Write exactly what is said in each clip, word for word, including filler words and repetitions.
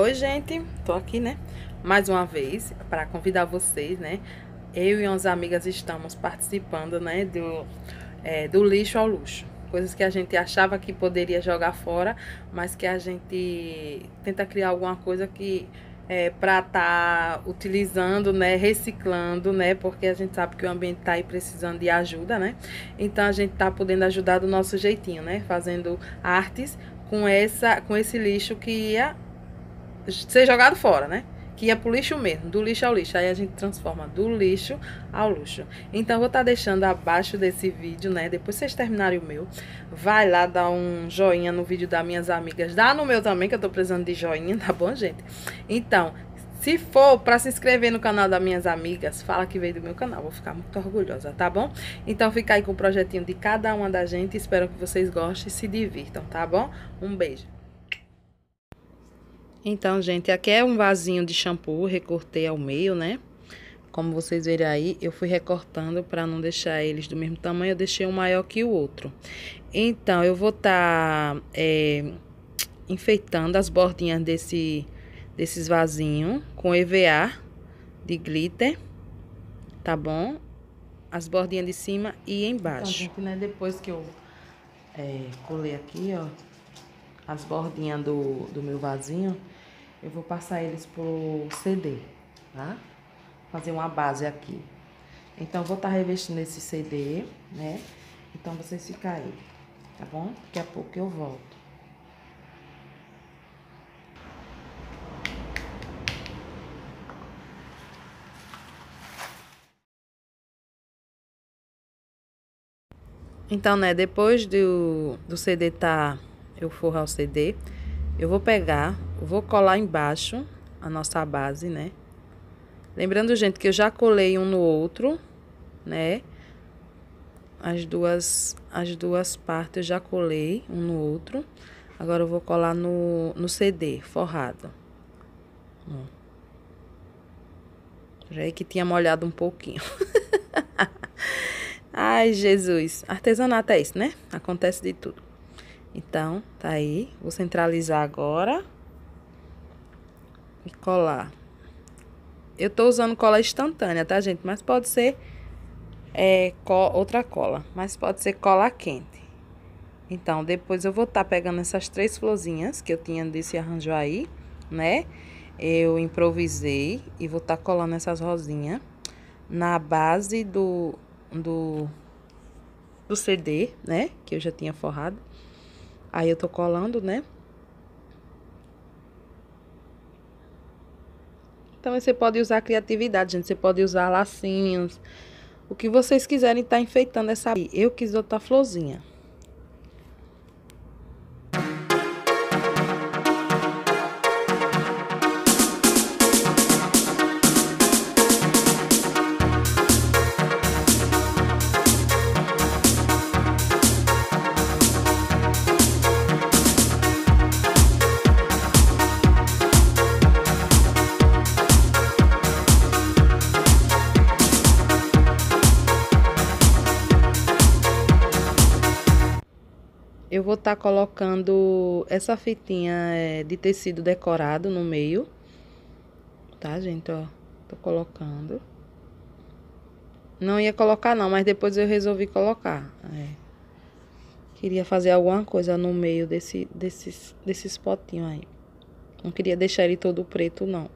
Oi, gente, tô aqui, né, mais uma vez para convidar vocês, né. Eu e umas amigas estamos participando, né, do, é, do lixo ao luxo. Coisas que a gente achava que poderia jogar fora, mas que a gente tenta criar alguma coisa que é, para estar tá utilizando, né, reciclando, né, porque a gente sabe que o ambiente tá aí precisando de ajuda, né. Então a gente tá podendo ajudar do nosso jeitinho, né, fazendo artes com essa, com esse lixo que ia ser jogado fora, né? Que ia pro lixo mesmo, do lixo ao lixo. Aí a gente transforma do lixo ao luxo. Então eu vou estar tá deixando abaixo desse vídeo, né? Depois vocês terminarem o meu, vai lá dar um joinha no vídeo das minhas amigas. Dá no meu também, que eu tô precisando de joinha, tá bom, gente? Então, se for para se inscrever no canal das minhas amigas, fala que veio do meu canal. Vou ficar muito orgulhosa, tá bom? Então fica aí com o projetinho de cada uma da gente. Espero que vocês gostem e se divirtam, tá bom? Um beijo. Então, gente, aqui é um vasinho de shampoo, recortei ao meio, né? Como vocês verem aí, eu fui recortando para não deixar eles do mesmo tamanho, eu deixei um maior que o outro. Então, eu vou estar tá, é, enfeitando as bordinhas desse, desses vasinhos com E V A de glitter, tá bom? As bordinhas de cima e embaixo. Então, gente, né, depois que eu é, colei aqui, ó, as bordinhas do, do meu vasinho, eu vou passar eles pro C D, tá? Fazer uma base aqui. Então, vou estar tá revestindo esse C D, né? Então, vocês ficam aí, tá bom? Daqui a pouco eu volto. Então, né, depois do, do C D tá, eu forrar o C D, eu vou pegar, vou colar embaixo a nossa base, né? Lembrando, gente, que eu já colei um no outro, né? As duas, as duas partes eu já colei um no outro. Agora eu vou colar no, no C D, forrado. Ó. Já aí que tinha molhado um pouquinho. Ai, Jesus. Artesanato é isso, né? Acontece de tudo. Então, tá aí. Vou centralizar agora. E colar. Eu tô usando cola instantânea, tá, gente? Mas pode ser é, co outra cola. Mas pode ser cola quente. Então, depois eu vou estar tá pegando essas três florzinhas que eu tinha desse arranjo aí, né? Eu improvisei e vou estar tá colando essas rosinhas na base do, do, do C D, né? Que eu já tinha forrado. Aí eu tô colando, né? Então, você pode usar criatividade, gente. Você pode usar lacinhos. O que vocês quiserem estar tá enfeitando essa... Eu quis outra florzinha. Eu vou estar tá colocando essa fitinha é, de tecido decorado no meio. Tá, gente, ó. Tô colocando. Não ia colocar não, mas depois eu resolvi colocar. É. Queria fazer alguma coisa no meio desse, desses, desses potinhos aí. Não queria deixar ele todo preto, não.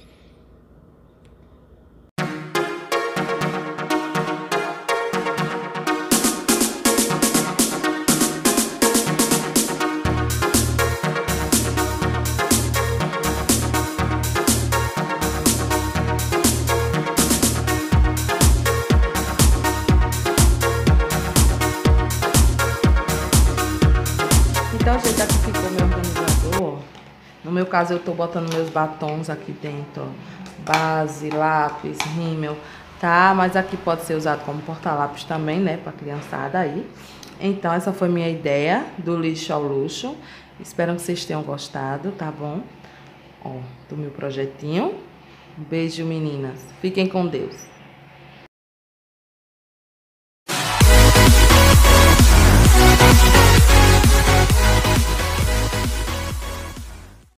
Então, gente, aqui ficou meu organizador. No meu caso, eu tô botando meus batons aqui dentro, ó. Base, lápis, rímel, tá? Mas aqui pode ser usado como porta-lápis também, né? Pra criançada aí. Então, essa foi minha ideia do lixo ao luxo. Espero que vocês tenham gostado, tá bom? Ó, do meu projetinho. Um beijo, meninas. Fiquem com Deus.